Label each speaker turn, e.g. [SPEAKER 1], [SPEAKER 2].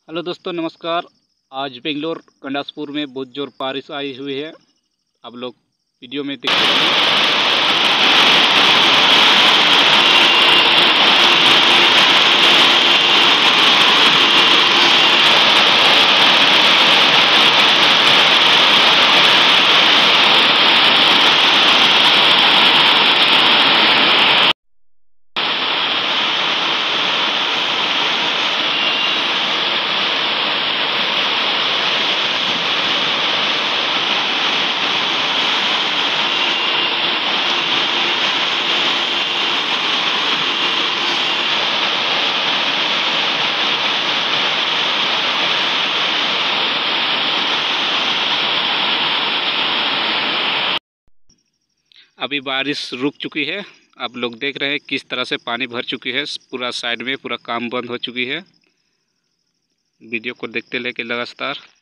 [SPEAKER 1] Hello दोस्तों, नमस्कार। आज बेंगलोर कंडासपुर में बहुत जोर बारिश आई हुई है। आप लोग वीडियो में देख रहे हैं। अभी बारिश रुक चुकी है। आप लोग देख रहे हैं किस तरह से पानी भर चुकी है। पूरा साइड में पूरा काम बंद हो चुकी है। वीडियो को देखते लेके लगातार।